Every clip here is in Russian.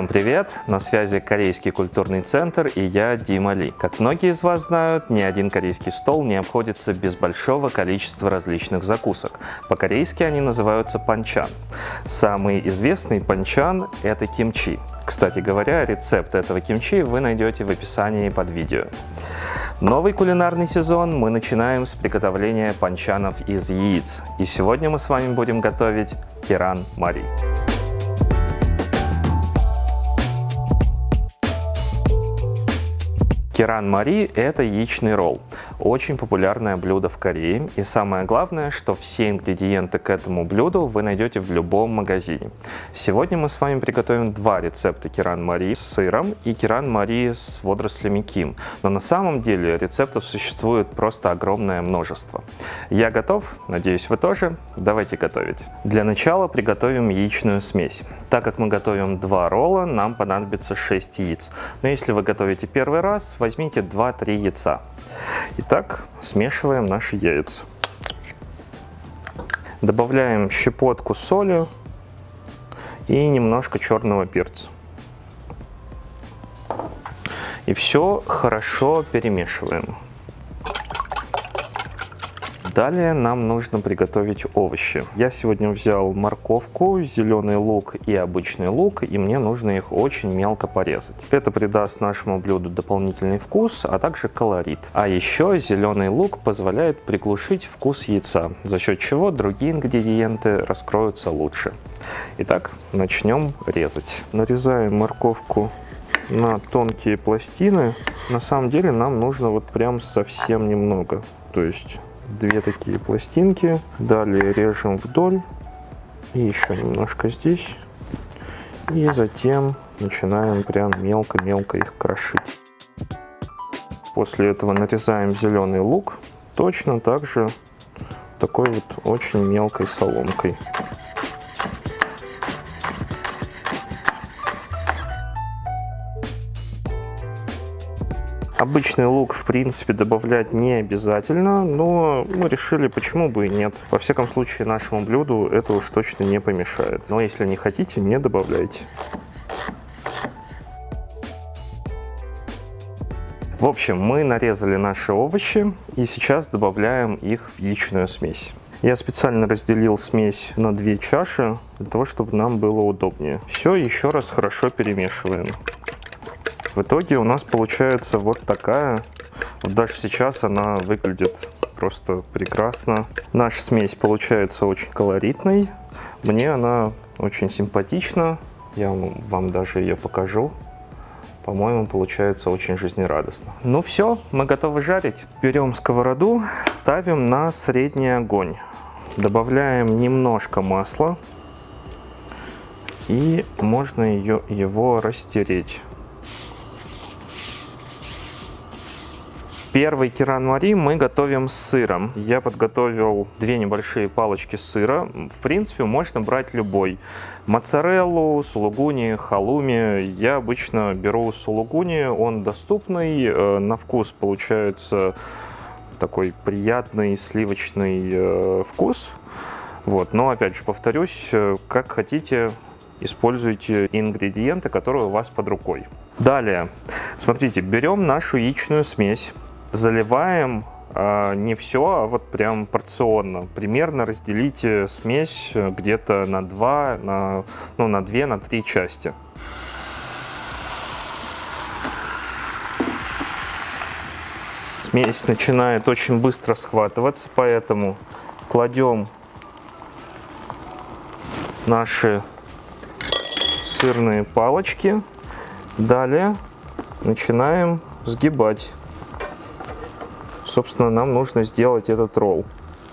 привет! На связи Корейский культурный центр и я, Дима Ли. Как многие из вас знают, ни один корейский стол не обходится без большого количества различных закусок. По-корейски они называются панчан. Самый известный панчан – это кимчи. Кстати говоря, рецепт этого кимчи вы найдете в описании под видео. Новый кулинарный сезон мы начинаем с приготовления панчанов из яиц. И сегодня мы с вами будем готовить керан-мари. Керан-мари – это яичный ролл. Очень популярное блюдо в Корее. И самое главное, что все ингредиенты к этому блюду вы найдете в любом магазине. Сегодня мы с вами приготовим два рецепта керан-мари с сыром и керан-мари с водорослями ким. Но на самом деле рецептов существует просто огромное множество. Я готов, надеюсь, вы тоже. Давайте готовить. Для начала приготовим яичную смесь. Так как мы готовим два ролла, нам понадобится 6 яиц. Но если вы готовите первый раз, возьмите 2-3 яйца. Итак, смешиваем наши яйца. Добавляем щепотку соли и немножко черного перца. И все хорошо перемешиваем. Далее нам нужно приготовить овощи. Я сегодня взял морковку, зеленый лук и обычный лук, и мне нужно их очень мелко порезать. Это придаст нашему блюду дополнительный вкус, а также колорит. А еще зеленый лук позволяет приглушить вкус яйца, за счет чего другие ингредиенты раскроются лучше. Итак, начнем резать. Нарезаем морковку на тонкие пластины. На самом деле нам нужно вот прям совсем немного, то есть 2 такие пластинки. Далее режем вдоль и еще немножко здесь. И затем начинаем прям мелко-мелко их крошить. После этого нарезаем зеленый лук точно так же такой вот очень мелкой соломкой. Обычный лук, в принципе, добавлять не обязательно, но мы решили, почему бы и нет. Во всяком случае, нашему блюду это уж точно не помешает. Но если не хотите, не добавляйте. В общем, мы нарезали наши овощи и сейчас добавляем их в яичную смесь. Я специально разделил смесь на 2 чаши, для того, чтобы нам было удобнее. Все, еще раз хорошо перемешиваем. В итоге у нас получается вот такая. Вот даже сейчас она выглядит просто прекрасно. Наша смесь получается очень колоритной. Мне она очень симпатична. Я вам даже ее покажу. По-моему, получается очень жизнерадостно. Ну все, мы готовы жарить. Берем сковороду, ставим на средний огонь. Добавляем немножко масла. И можно его растереть. Первый керан-мари мы готовим с сыром. Я подготовил 2 небольшие палочки сыра. В принципе, можно брать любой. Моцареллу, сулугуни, халуми. Я обычно беру сулугуни, он доступный. На вкус получается такой приятный сливочный вкус. Вот. Но опять же повторюсь, как хотите, используйте ингредиенты, которые у вас под рукой. Далее, смотрите, берем нашу яичную смесь. Заливаем не все, а вот прям порционно. Примерно разделите смесь где-то на 2-3 части. Смесь начинает очень быстро схватываться, поэтому кладем наши сырные палочки. Далее начинаем сгибать. Собственно, нам нужно сделать этот ролл.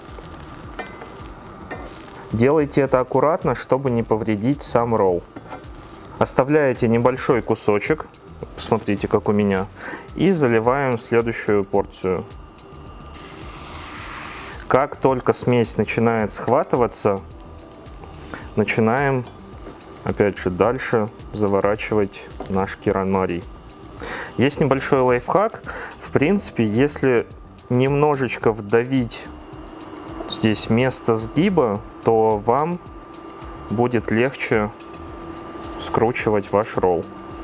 Делайте это аккуратно, чтобы не повредить сам ролл. Оставляете небольшой кусочек, посмотрите, как у меня, и заливаем следующую порцию. Как только смесь начинает схватываться, начинаем, опять же, дальше заворачивать наш керан-мари. Есть небольшой лайфхак. В принципе, если немножечко вдавить здесь место сгиба, то вам будет легче скручивать ваш ролл.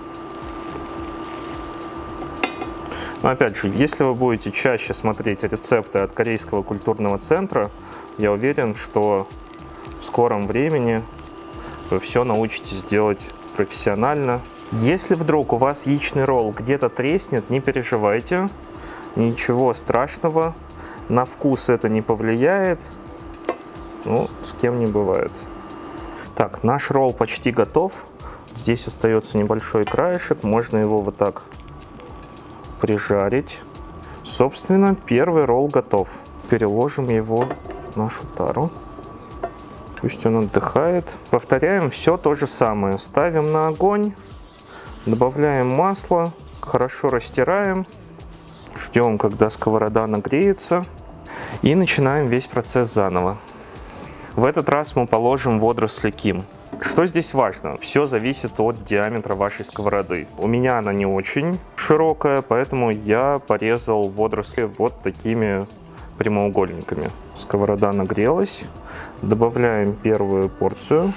Но опять же, если вы будете чаще смотреть рецепты от Корейского культурного центра, я уверен, что в скором времени вы все научитесь делать профессионально. Если вдруг у вас яичный ролл где-то треснет, не переживайте, ничего страшного, на вкус это не повлияет, ну, с кем не бывает. Так, наш ролл почти готов, здесь остается небольшой краешек, можно его вот так прижарить. Собственно, первый ролл готов. Переложим его в нашу тару. Пусть он отдыхает. Повторяем все то же самое. Ставим на огонь, добавляем масло, хорошо растираем, ждем, когда сковорода нагреется, и начинаем весь процесс заново. В этот раз мы положим водоросли ким. Что здесь важно? Все зависит от диаметра вашей сковороды. У меня она не очень широкая, поэтому я порезал водоросли вот такими прямоугольниками. Сковорода нагрелась. Добавляем первую порцию.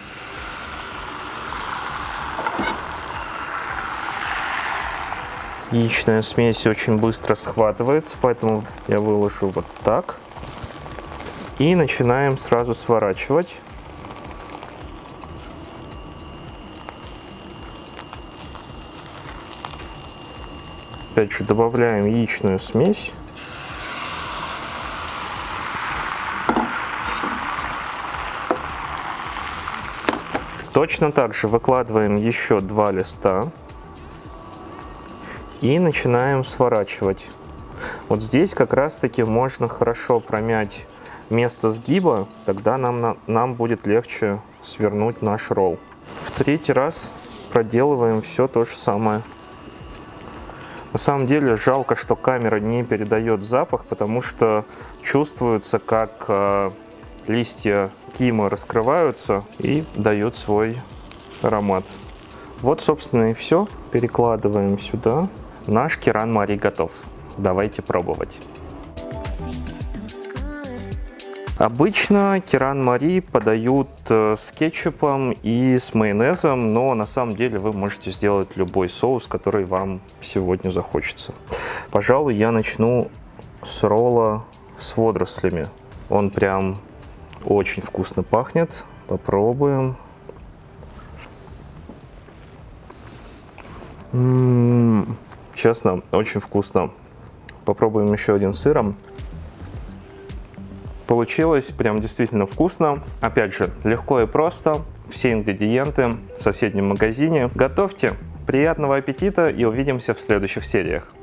Яичная смесь очень быстро схватывается, поэтому я выложу вот так. И начинаем сразу сворачивать. Опять же, добавляем яичную смесь. Точно так же выкладываем еще 2 листа и начинаем сворачивать. Вот здесь как раз таки можно хорошо промять место сгиба, тогда нам будет легче свернуть наш ролл. В третий раз проделываем все то же самое. На самом деле жалко, что камера не передает запах, потому что чувствуется, как листья кима раскрываются и дают свой аромат. Вот, собственно, и все. Перекладываем сюда. Наш киран мари готов. Давайте пробовать. Обычно киран мари подают с кетчупом и с майонезом, но на самом деле вы можете сделать любой соус, который вам сегодня захочется. Пожалуй, я начну с ролла с водорослями. Он прям очень вкусно пахнет. Попробуем. Честно, очень вкусно. Попробуем еще один с сыром. Получилось прям действительно вкусно. Опять же, легко и просто. Все ингредиенты в соседнем магазине. Готовьте. Приятного аппетита и увидимся в следующих сериях.